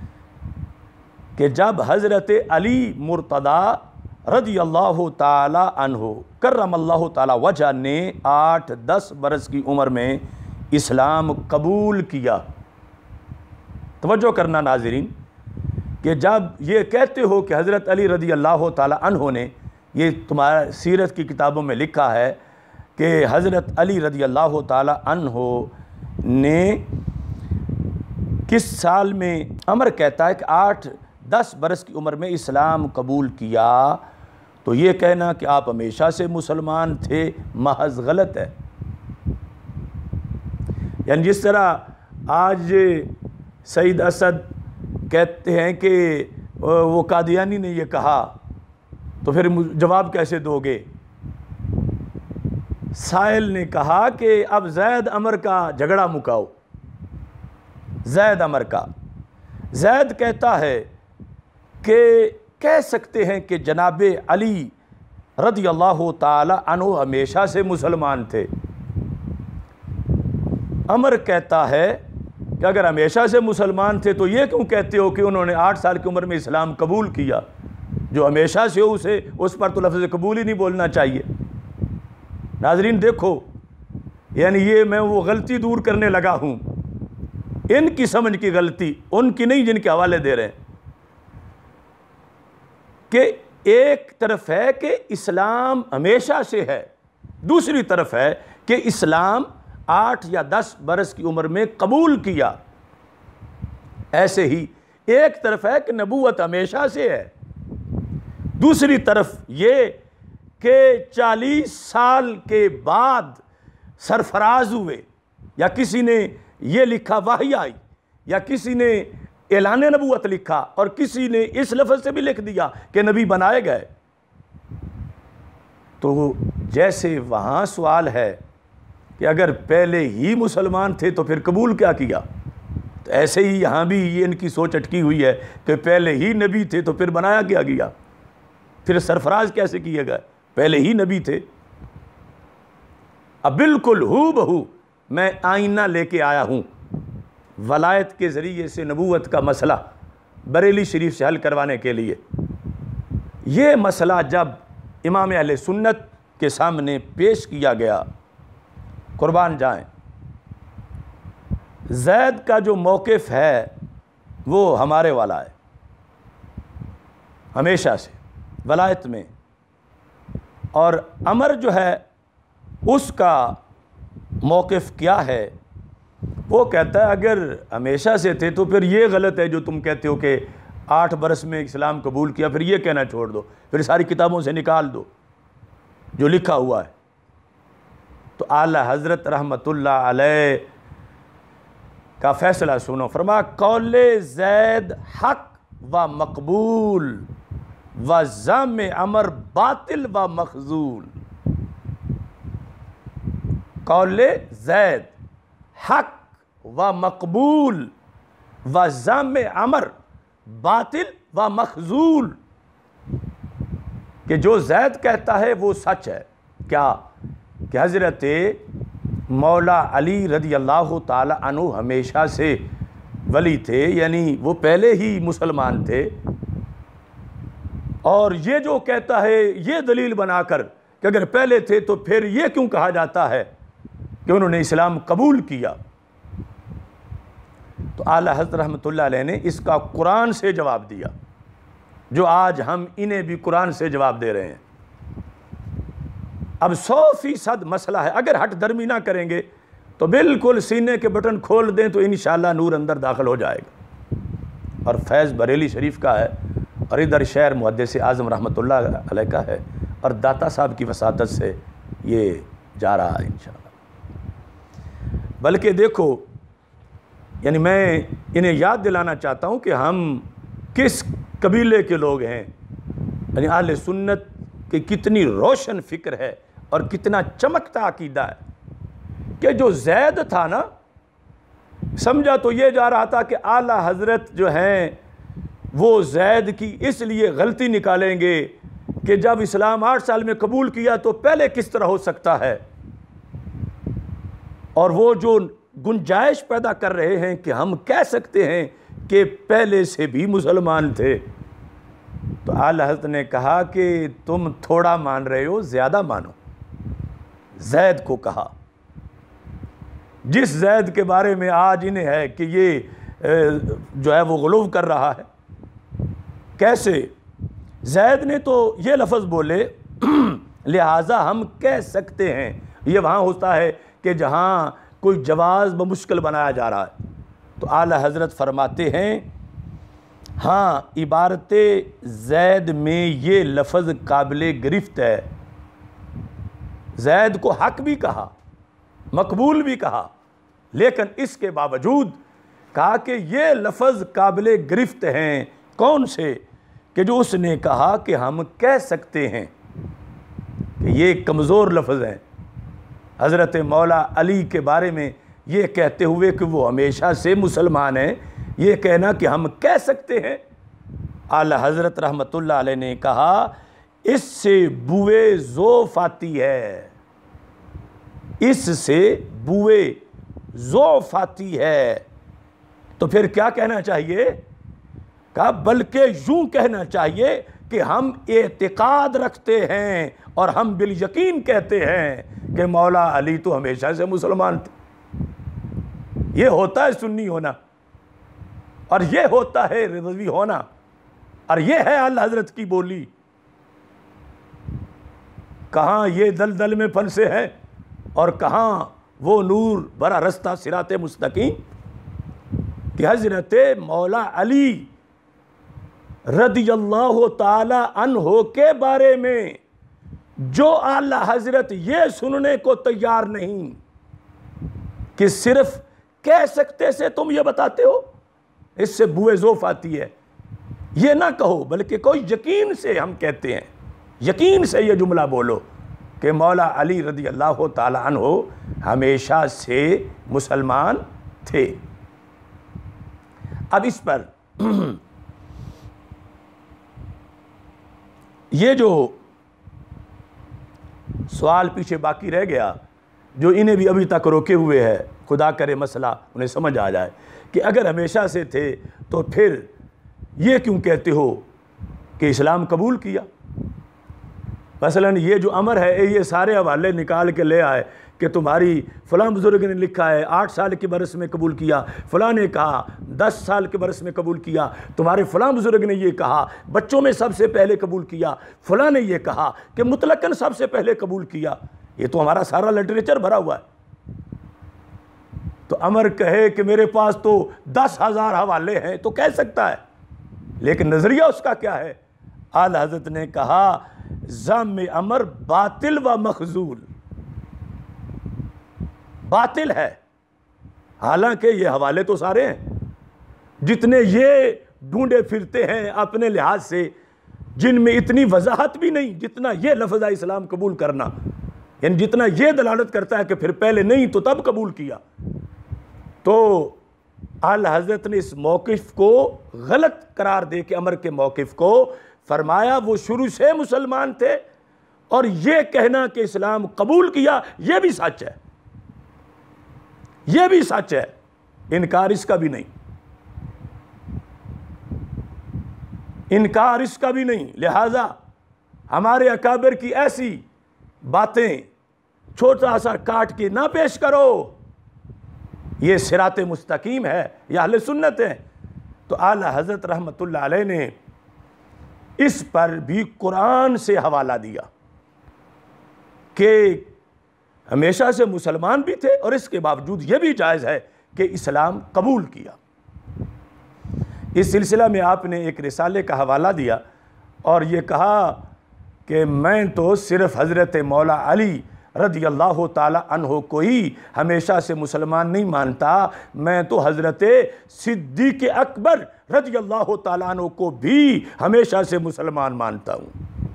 कि जब हज़रत अली मुर्तज़ा रज़ियल्लाहु ताला अन्हो कर्रमल्लाहु ताला वजह ने 8-10 बरस की उम्र में इस्लाम कबूल किया। तवज्जो करना नाज़रीन, कि जब ये कहते हो कि हज़रत अली रज़ियल्लाहु ताला अन्हो ने, ये तुम्हारा सीरत की किताबों में लिखा है कि हज़रत अली रज़ियल्लाहु ताला अन्हो ने किस साल में, अमर कहता है कि 8-10 बरस की उम्र में इस्लाम कबूल किया, तो ये कहना कि आप हमेशा से मुसलमान थे महज गलत है। यानी जिस तरह आज सईद असद कहते हैं कि वो कादियानी ने ये कहा, तो फिर जवाब कैसे दोगे। साहिल ने कहा कि अब ज़ैद अमर का झगड़ा मुकाओ। ज़ैद अमर का, ज़ैद कहता है कि कह सकते हैं कि जनाब अली रज़ियल्लाहु ताला अन्हु हमेशा से मुसलमान थे। अमर कहता है कि अगर हमेशा से मुसलमान थे तो ये क्यों कहते हो कि उन्होंने 8 साल की उम्र में इस्लाम कबूल किया। जो हमेशा से हो उसे, उस पर तो लफ्ज़ कबूल ही नहीं बोलना चाहिए। नाज़रीन देखो, यानी ये मैं वो गलती दूर करने लगा हूँ, इनकी समझ की गलती, उनकी नहीं जिनके हवाले दे रहे हैं। कि एक तरफ है कि इस्लाम हमेशा से है, दूसरी तरफ है कि इस्लाम 8 या 10 बरस की उम्र में कबूल किया। ऐसे ही एक तरफ है कि नबूवत हमेशा से है, दूसरी तरफ ये कि 40 साल के बाद सरफराज हुए, या किसी ने ये लिखा वाही आई, या किसी ने ऐलान नबूवत लिखा, और किसी ने इस लफ्ज़ से भी लिख दिया कि नबी बनाए गए। तो जैसे वहाँ सवाल है कि अगर पहले ही मुसलमान थे तो फिर कबूल क्या किया, तो ऐसे ही यहाँ भी ये इनकी सोच अटकी हुई है कि पहले ही नबी थे तो फिर बनाया क्या गया, फिर सरफराज कैसे किए गए, पहले ही नबी थे। अब बिल्कुल हू बहू मैं आईना लेके आया हूँ, वलायत के ज़रिए से नबूवत का मसला बरेली शरीफ से हल करवाने के लिए। ये मसला जब इमाम अहले सुन्नत के सामने पेश किया गया, कुर्बान जाएं, ज़ैद का जो मौक़िफ़ है वो हमारे वाला है हमेशा से वलायत में, और अमर जो है उसका मौक़िफ़ क्या है। वो कहता है अगर हमेशा से थे तो फिर ये गलत है जो तुम कहते हो कि 8 बरस में इस्लाम कबूल किया, फिर ये कहना छोड़ दो, फिर सारी किताबों से निकाल दो जो लिखा हुआ है। तो आला हज़रत रहमतुल्लाह अलैह का फ़ैसला सुनो। फरमा कौले ज़ैद हक व मकबूल व ज़म अमर बातिल व मखजूल। कौले ज़ैद हक व मकबूल व ज़म अमर बातिल व मखजूल, कि जो ज़ैद कहता है वो सच है। क्या कि हज़रत मौला अली रज़ियल्लाहु ताला अन्हु हमेशा से वली थे, यानी वो पहले ही मुसलमान थे। और ये जो कहता है ये दलील बनाकर कि अगर पहले थे तो फिर ये क्यों कहा जाता है कि उन्होंने इस्लाम कबूल किया। तो आला हज़रत रहमतुल्लाह अलैह ने इसका कुरान से जवाब दिया, जो आज हम इन्हें भी कुरान से जवाब दे रहे हैं। अब 100% मसला है, अगर हट दर्मी ना करेंगे तो बिल्कुल सीने के बटन खोल दें तो इंशाअल्लाह नूर अंदर दाखिल हो जाएगा। और फैज़ बरेली शरीफ का है और इधर शहर मुहद्दिस आज़म रहमतुल्लाह अलैह का है और दाता साहब की वसातत से ये जा रहा है इंशाअल्लाह। बल्कि देखो, यानी मैं इन्हें याद दिलाना चाहता हूँ कि हम किस कबीले के लोग हैं, यानी अहले सुन्नत की कितनी रोशन फ़िक्र है और कितना चमकता अकीदा है कि जो ज़ैद था ना, समझा तो ये जा रहा था कि आला हज़रत जो हैं वो ज़ैद की इसलिए गलती निकालेंगे कि जब इस्लाम 8 साल में कबूल किया तो पहले किस तरह हो सकता है, और वो जो गुंजाइश पैदा कर रहे हैं कि हम कह सकते हैं कि पहले से भी मुसलमान थे। तो आला हज़रत ने कहा कि तुम थोड़ा मान रहे हो, ज़्यादा मानो। ज़ैद को कहा, जिस ज़ैद के बारे में आज इन्हें है कि ये जो है वो गुलूव कर रहा है। कैसे? ज़ैद ने तो ये लफ्ज़ बोले लिहाजा हम कह सकते हैं। ये वहाँ होता है कि जहाँ कोई जवाज़ बमुश्किल बनाया जा रहा है। तो आला हज़रत फरमाते हैं, हाँ, इबारत ज़ैद में ये लफ्ज़ काबिल गिरफ्त है। ज़ैद को हक भी कहा, मकबूल भी कहा, लेकिन इसके बावजूद कहा कि ये लफ्ज़ काबिल गिरफ्त हैं। कौन से? कि जो उसने कहा कि हम कह सकते हैं कि ये कमज़ोर लफ्ज़ हैं। हज़रत मौला अली के बारे में ये कहते हुए कि वो हमेशा से मुसलमान हैं, ये कहना कि हम कह सकते हैं। आला हज़रत रहमतुल्लाह अलैह ने कहा, इससे बुए ज़ोफ़ आती है, इससे बुए ज़ोफ़ आती है। तो फिर क्या कहना चाहिए? कहा बल्कि यूँ कहना चाहिए कि हम एतिकाद रखते हैं और हम बिल यकीन कहते हैं कि मौला अली तो हमेशा से मुसलमान थे। ये होता है सुन्नी होना, और ये होता है रिज़वी होना, और ये है आला हज़रत की बोली। कहाँ ये दलदल में फंसे हैं और कहाँ वो नूर बरा रास्ता सिराते मुस्तकीम कि हज़रत मौला अली रदियल्लाहु ताला अन्हो के बारे में जो आला हज़रत ये सुनने को तैयार नहीं कि सिर्फ कह सकते से तुम ये बताते हो, इससे बुए ज़ोफ़ आती है। ये ना कहो, बल्कि कोई यकीन से हम कहते हैं, यकीन से ये जुमला बोलो कि मौला अली रदियल्लाहु ताला अन्हो हमेशा से मुसलमान थे। अब इस पर ये जो सवाल पीछे बाकी रह गया, जो इन्हें भी अभी तक रोके हुए है, खुदा करे मसला उन्हें समझ आ जाए कि अगर हमेशा से थे तो फिर ये क्यों कहते हो कि इस्लाम कबूल किया। मसलन ये जो अमर है, ये सारे हवाले निकाल के ले आए कि तुम्हारी फ़लाँ बुज़ुर्ग ने लिखा है 8 साल के बरस में कबूल किया, फ़लाँ ने कहा 10 साल के बरस में कबूल किया, तुम्हारे फ़लाँ बुज़ुर्ग ने ये कहा बच्चों में सबसे पहले कबूल किया, फ़लाँ ने ये कहा कि मुतलकन सबसे पहले कबूल किया। ये तो हमारा सारा लिटरेचर भरा हुआ है। तो अमर कहे कि मेरे पास तो 10,000 हवाले हैं तो कह सकता है, लेकिन नज़रिया उसका क्या है? आला हज़रत ने कहा ज़म अमर बातिल व मखजूल, बातिल है। हालांकि ये हवाले तो सारे हैं जितने ये ढूंढे फिरते हैं अपने लिहाज से, जिनमें इतनी वजाहत भी नहीं जितना ये लफ्ज़ इस्लाम कबूल करना, यानी जितना ये दलालत करता है कि फिर पहले नहीं तो तब कबूल किया। तो आला हज़रत ने इस मौक़िफ़ को गलत करार दे के अमर के मौक़िफ़ को फरमाया वो शुरू से मुसलमान थे, और ये कहना कि इस्लाम कबूल किया ये भी सच है, ये भी सच है, इनकार इसका भी नहीं, इनकार इसका भी नहीं। लिहाजा हमारे अकाबिर की ऐसी बातें छोटा सा काट के ना पेश करो ये सिरात मुस्तकीम है, ये अहले सुन्नत है। तो आला हज़रत रहमतुल्लाह अलैह ने इस पर भी कुरान से हवाला दिया कि हमेशा से मुसलमान भी थे और इसके बावजूद ये भी जायज़ है कि इस्लाम कबूल किया। इस सिलसिला में आपने एक रिसाले का हवाला दिया और ये कहा कि मैं तो सिर्फ़ हज़रत मौला अली रज़ी अल्लाह ताला अन्हो को ही हमेशा से मुसलमान नहीं मानता, मैं तो हज़रत सिद्दीक़ अकबर रज़ी अल्लाह ताला अन्हो को भी हमेशा से मुसलमान मानता हूँ।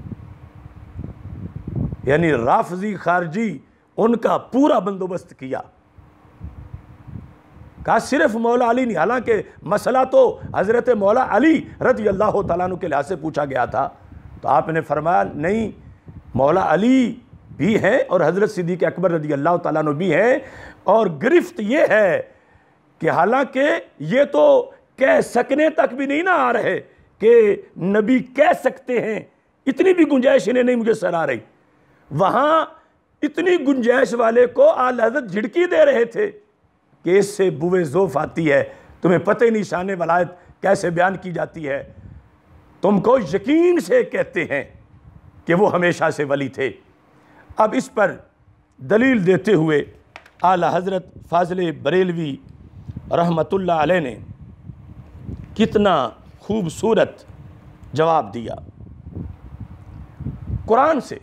यानी राफ़ज़ी खारजी उनका पूरा बंदोबस्त किया। कहा सिर्फ मौला अली नहीं, हालांकि मसला तो हज़रत मौला अली रज़ी अल्लाह ताला अन्हु के लिहाज से पूछा गया था। तो आपने फरमाया नहीं, मौला अली भी हैं और हज़रत सिद्दीक़ अकबर रज़ी अल्लाह ताला अन्हु भी हैं। और गिरफ्त ये है कि हालांकि ये तो कह सकने तक भी नहीं ना आ रहे कि नबी कह सकते हैं, इतनी भी गुंजाइश इन्हें नहीं मुझे सर आ रही। वहाँ इतनी गुंजाइश वाले को आला हज़रत झिड़की दे रहे थे कि इससे बुवे ज़ोफ़ आती है, तुम्हें पता ही नहीं शान वलायत कैसे बयान की जाती है, तुमको यकीन से कहते हैं कि वो हमेशा से वली थे। अब इस पर दलील देते हुए आला हज़रत फ़ाज़िल बरेलवी रहमतुल्लाह अलैह ने कितना खूबसूरत जवाब दिया कुरान से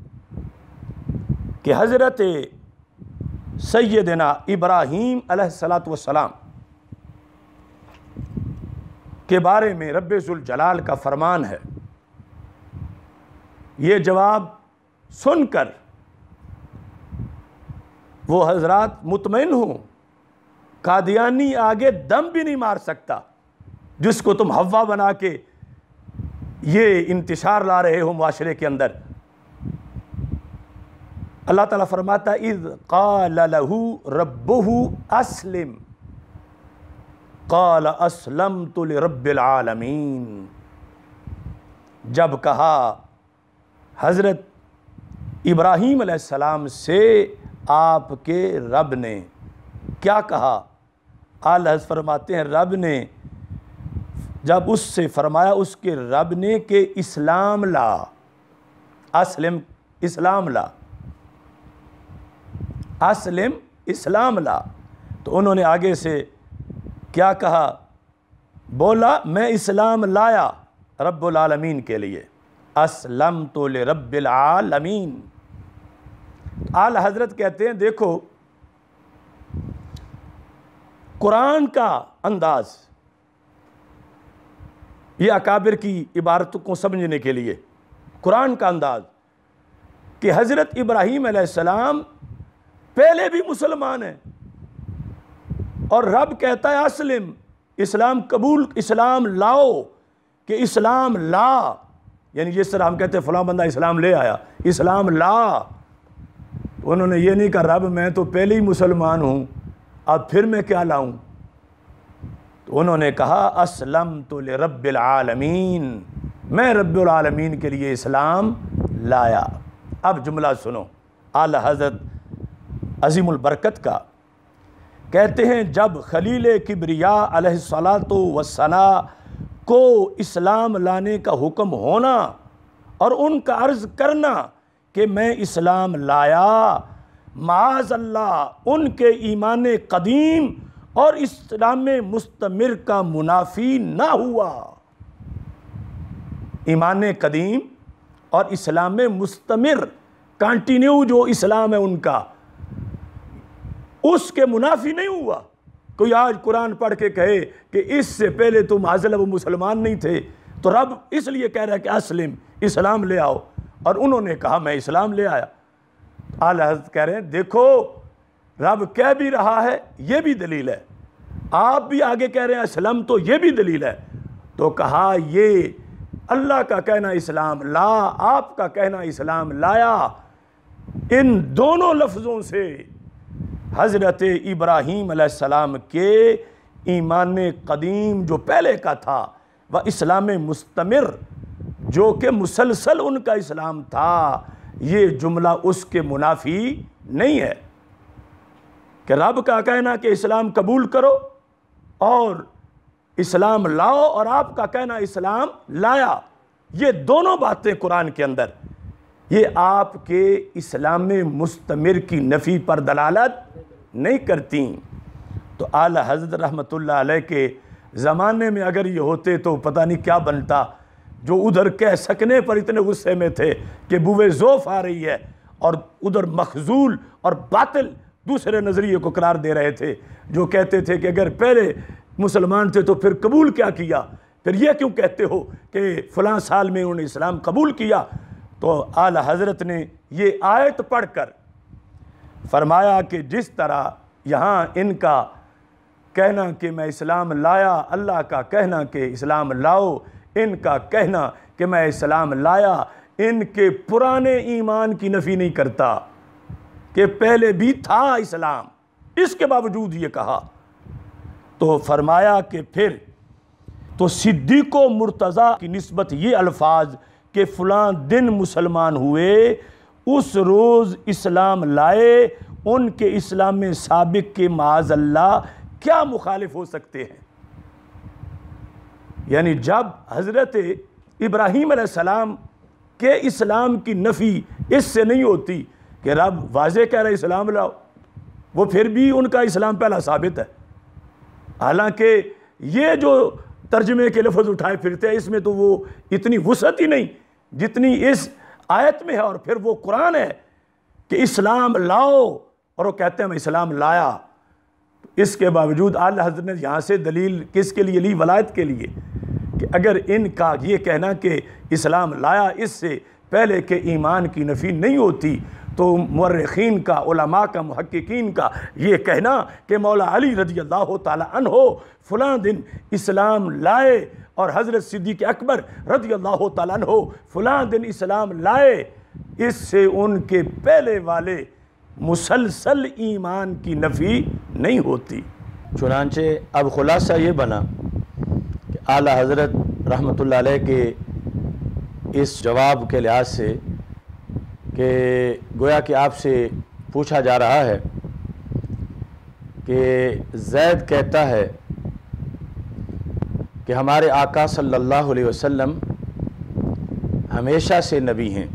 कि हज़रत सैयदना इब्राहीम अलैहिस्सलातु वस्सलाम के बारे में रब्बे ज़ुल जलाल का फरमान है। ये जवाब सुनकर वो हजरात मुतमईन हो, कादियानी आगे दम भी नहीं मार सकता जिसको तुम हव्वा बना के ये इंतशार ला रहे हो मुआशरे के अंदर। अल्लाह ताला फरमाता इज़ क़ाल लहू रब्बुहु अस्लिम क़ाल अस्लमतु लिरब्बिल आलमीन। जब कहा हज़रत इब्राहीम अलैहिस्सलाम से आपके रब ने, क्या कहा? आला हज़रत फरमाते हैं रब ने जब उससे फरमाया उसके रब ने कि इस्लाम ला, अस्लिम इस्लाम ला, अस्लिम इस्लाम ला, तो उन्होंने आगे से क्या कहा? बोला मैं इस्लाम लाया रब्बुल आलमीन के लिए, अस्लमतु लिरब्बिल आलमीन। आला हज़रत कहते हैं देखो कुरान का अंदाज़, ये अकाबिर की इबारतों को समझने के लिए कुरान का अंदाज़ कि हज़रत इब्राहीम अलैहिस्सलाम पहले भी मुसलमान हैं और रब कहता है अस्लिम, इस्लाम कबूल, इस्लाम लाओ, कि इस्लाम ला, यानी जिस तरह हम कहते हैं फ़लाँ बंदा इस्लाम ले आया, इस्लाम ला। तो उन्होंने ये नहीं कहा रब मैं तो पहले ही मुसलमान हूँ, अब फिर मैं क्या लाऊं? तो उन्होंने कहा अस्लमतु लिरब्बिल आलमीन, मैं रब्बुल आलमीन के लिए इस्लाम लाया। अब जुमला सुनो आला हज़रत अज़ीमुल बरकत का, कहते हैं जब खलील किब्रिया अलैहिस्सलातु वस्सला को इस्लाम लाने का हुक्म होना और उनका अर्ज़ करना कि मैं इस्लाम लाया, माज़अल्लाह उनके ईमान कदीम और इस्लाम मुस्तमिर का मुनाफी ना हुआ। ईमान कदीम और इस्लाम मुस्तमिर कंटिन्यू जो इस्लाम है उनका, उसके मुनाफी नहीं हुआ। कोई आज कुरान पढ़ के कहे कि इससे पहले तुम हाज़िल वो मुसलमान नहीं थे, तो रब इसलिए कह रहा है कि अस्लिम, इस्लाम ले आओ, और उन्होंने कहा मैं इस्लाम ले आया। आला हज़रत कह रहे हैं देखो रब कह भी रहा है, ये भी दलील है, आप भी आगे कह रहे हैं अस्लम, तो ये भी दलील है। तो कहा ये अल्लाह का कहना इस्लाम ला, आपका कहना इस्लाम लाया, इन दोनों लफ्ज़ों से हज़रत इब्राहीम अलैहिस्सलाम के ईमान कदीम जो पहले का था व इस्लाम मुस्तमिर जो कि मुसलसल उनका इस्लाम था, ये जुमला उसके मुनाफी नहीं है। कि रब का कहना कि इस्लाम कबूल करो और इस्लाम लाओ, और आपका कहना इस्लाम लाया, ये दोनों बातें कुरान के अंदर ये आपके इस्लाम में मुस्तमिर की नफ़ी पर दलालत नहीं करती। तो आला हज़रत रहमतुल्लाह अलैह के ज़माने में अगर ये होते तो पता नहीं क्या बनता, जो उधर कह सकने पर इतने गुस्से में थे कि बुवे ज़ोफ़ आ रही है, और उधर मखजूल और बातिल दूसरे नज़रिए को करार दे रहे थे, जो कहते थे कि अगर पहले मुसलमान थे तो फिर कबूल क्या किया, फिर ये क्यों कहते हो कि फ़लाँ साल में उन्होंने इस्लाम कबूल किया। तो आला हज़रत ने ये आयत पढ़कर फरमाया कि जिस तरह यहाँ इनका कहना कि मैं इस्लाम लाया, अल्लाह का कहना कि इस्लाम लाओ, इनका कहना कि मैं इस्लाम लाया, इनके पुराने ईमान की नफ़ी नहीं करता कि पहले भी था इस्लाम, इसके बावजूद ये कहा। तो फरमाया कि फिर तो सिद्दीक़ व मुर्तज़ा की निस्बत ये अल्फाज कि फ़लाँ दिन मुसलमान हुए, उस रोज़ इस्लाम लाए, उनके इस्लाम में साबिक़ के माज़अल्लाह क्या मुखालिफ हो सकते हैं। यानी जब हज़रत इब्राहीम अलैहिस्सलाम के इस्लाम की नफ़ी इससे नहीं होती कि रब वाज़े कह रहे इस्लाम लाओ, वो फिर भी उनका इस्लाम पहला साबित है। हालांकि ये जो तर्जमे के लफ्ज़ उठाए फिरते हैं, इसमें तो वो इतनी वुसअत ही नहीं जितनी इस आयत में है, और फिर वो कुरान है कि इस्लाम लाओ, और वो कहते हैं मैं इस्लाम लाया। इसके बावजूद आला हज़रत ने यहाँ से दलील किसके लिए ली? वलायत के लिए, कि अगर इनका ये कहना कि इस्लाम लाया इससे पहले के ईमान की नफ़ी नहीं होती, तो मुअर्रिखीन का, उलमा का, मुहक्किकीन का ये कहना कि मौला अली रज़ियल्लाहु ताला अन्हो फ़लाँ दिन इस्लाम लाए और हज़रत सिद्दीक़ अकबर रज़ियल्लाहु ताला अन्हो फ़लाँ दिन इस्लाम लाए, इससे उनके पहले वाले मुसलसल ईमान की नफ़ी नहीं होती। चुनांचे अब ख़ुलासा ये बना कि आला हज़रत रहमतुल्लाह अलैह के इस जवाब के लिहाज से कि गोया कि आपसे पूछा जा रहा है कि ज़ैद कहता है कि हमारे आका सल्लल्लाहु अलैहि वसल्लम हमेशा से नबी हैं,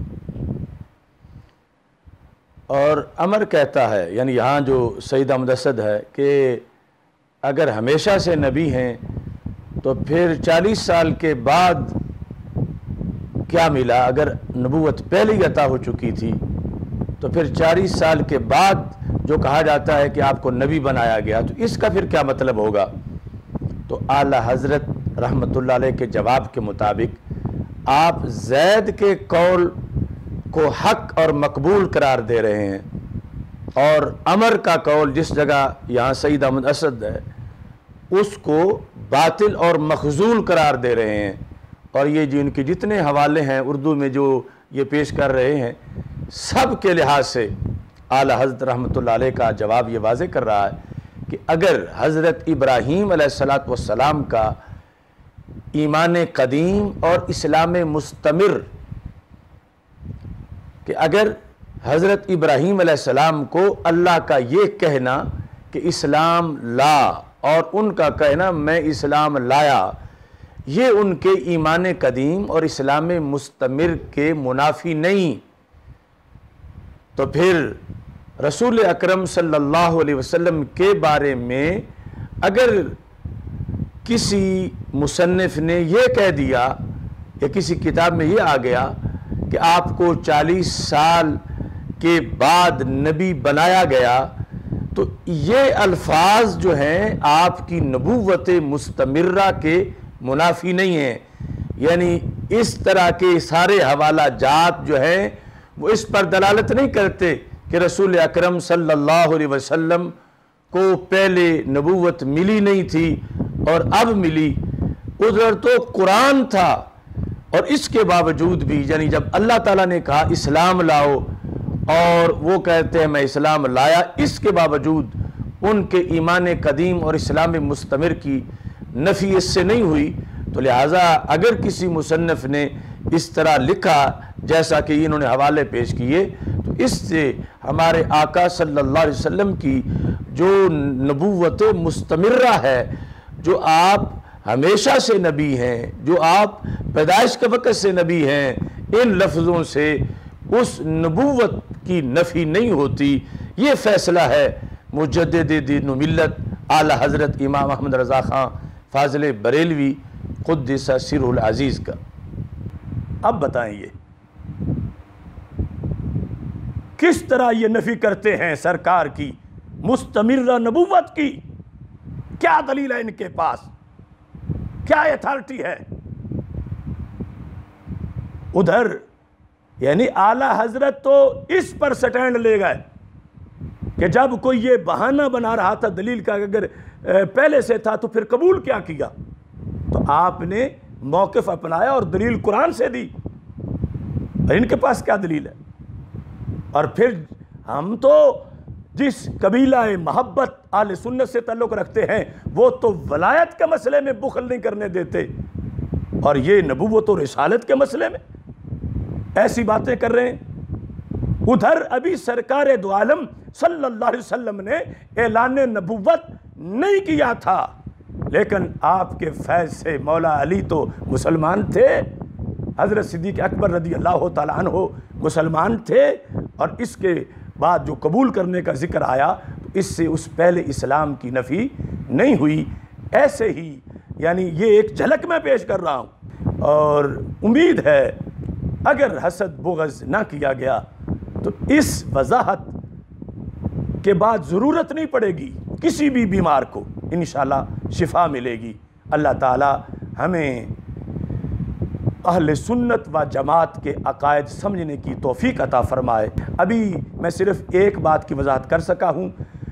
और अमर कहता है, यानी यहाँ जो सईद अहमद असद है, कि अगर हमेशा से नबी हैं तो फिर 40 साल के बाद क्या मिला? अगर नबूवत पहले ही अता हो चुकी थी तो फिर 40 साल के बाद जो कहा जाता है कि आपको नबी बनाया गया, तो इसका फिर क्या मतलब होगा? तो आला हज़रत रहमतुल्लाह अलैह के जवाब के मुताबिक आप ज़ैद के कौल को हक और मकबूल करार दे रहे हैं, और अमर का कौल जिस जगह यहाँ सईद अहमद असद है उसको बातिल और मखजूल करार दे रहे हैं। और ये जो इनके जितने हवाले हैं उर्दू में जो ये पेश कर रहे हैं, सब के लिहाज से आला हज़रत रहमतुल्लाह अलैह का जवाब ये वाज़े कर रहा है कि अगर हज़रत इब्राहीम अलैहिस्सलातु वस्सलाम का ईमान कदीम और इस्लाम मुस्तमिर, कि अगर हज़रत इब्राहीम अलैहिस्सलाम को अल्लाह का ये कहना कि इस्लाम ला, और उनका कहना मैं इस्लाम लाया, ये उनके ईमान कदीम और इस्लाम मुस्तमिर के मुनाफी नहीं, तो फिर रसूल अकरम सल्लल्लाहु अलैहि वसल्लम के बारे में अगर किसी मुसन्निफ ने ये कह दिया या किसी किताब में ये आ गया कि आपको 40 साल के बाद नबी बनाया गया, तो ये अल्फाज जो हैं आपकी नबूवत मुस्तमिर्रा के मुनाफी नहीं हैं। यानी इस तरह के सारे हवाला जात जो हैं वो इस पर दलालत नहीं करते कि रसूल अकरम सल्लल्लाहु अलैहि वसल्लम को पहले नबूवत मिली नहीं थी और अब मिली। उधर तो कुरान था, और इसके बावजूद भी, यानी जब अल्लाह ताला ने कहा इस्लाम लाओ और वो कहते हैं मैं इस्लाम लाया, इसके बावजूद उनके ईमान कदीम और इस्लाम मुस्तमिर की नफ़ी इससे नहीं हुई। तो लिहाजा अगर किसी मुसन्निफ ने इस तरह लिखा जैसा कि इन्होंने हवाले पेश किए, तो इससे हमारे आका सल्लल्लाहु अलैहि वसल्लम की जो नबूवत मुस्तमिर्रा है, जो आप हमेशा से नबी हैं, जो आप पैदाइश के वक़्त से नबी हैं, इन लफ्ज़ों से उस नबूवत की नफ़ी नहीं होती। ये फ़ैसला है मुजद्दिद दीन व मिल्लत आला हज़रत इमाम अहमद रज़ा ख़ां फ़ाज़िल बरेलवी क़ुद्दिस सिर्रुल अज़ीज़ का। अब बताएं किस तरह ये नफ़ी करते हैं सरकार की मुस्तमिर्रा नबूवत की? क्या दलील है इनके पास, क्या अथॉरिटी है? उधर यानी आला हजरत तो इस पर स्टैंड ले गए कि जब कोई ये बहाना बना रहा था दलील का, अगर पहले से था तो फिर कबूल क्या किया? तो आपने मौक़िफ़ अपनाया और दलील कुरान से दी। इनके पास क्या दलील है? और फिर हम तो जिस कबीला मोहब्बत आले सुन्नत से ताल्लुक़ रखते हैं वो तो वलायत के मसले में बुखल नहीं करने देते, और ये नबूवत और रिसालत के मसले में ऐसी बातें कर रहे हैं। उधर अभी सरकार दो आलम सल्लल्लाहु अलैहि वसल्लम ने ऐलान नबूवत नहीं किया था, लेकिन आपके फैज़ से मौला अली तो मुसलमान थे, हज़रत सिद्दीक़ अकबर रदी अल्लाह तआला अन्हु मुसलमान थे, और इसके बाद जो कबूल करने का ज़िक्र आया तो इससे उस पहले इस्लाम की नफ़ी नहीं हुई। ऐसे ही यानी ये एक झलक मैं पेश कर रहा हूँ, और उम्मीद है अगर हसद बुग़ज़ ना किया गया तो इस वजाहत के बाद ज़रूरत नहीं पड़ेगी किसी भी बीमार को, इंशाअल्लाह शिफा मिलेगी। अल्लाह ताला हमें अहले सुन्नत व जमात के अकायद समझने की तौफ़ीक अता फ़रमाए। अभी मैं सिर्फ़ एक बात की वजाहत कर सका हूँ,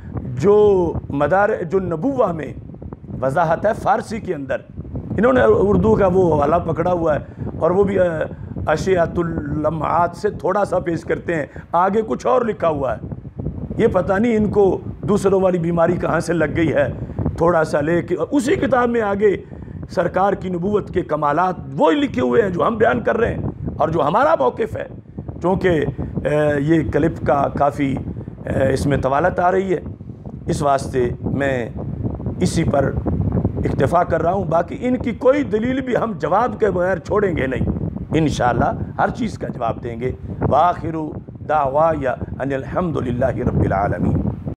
जो नबुव्वा में वजाहत है फ़ारसी के अंदर, इन्होंने उर्दू का वो वाला पकड़ा हुआ है और वो भी अशियातुल लम्हात से थोड़ा सा पेश करते हैं, आगे कुछ और लिखा हुआ है। ये पता नहीं इनको दूसरों वाली बीमारी कहाँ से लग गई है, थोड़ा सा लेके उसी किताब में आगे सरकार की नबूवत के कमालात वो लिखे हुए हैं जो हम बयान कर रहे हैं और जो हमारा मौक़िफ़ है। क्योंकि ये क्लिप का काफ़ी इसमें तवालत आ रही है, इस वास्ते मैं इसी पर इक्तफ़ा कर रहा हूँ। बाकी इनकी कोई दलील भी हम जवाब के बगैर छोड़ेंगे नहीं, इंशाअल्लाह हर चीज़ का जवाब देंगे। वाखिरु दावा या अनिल हम्दुलिल्लाहि रब्बिल आलमीन।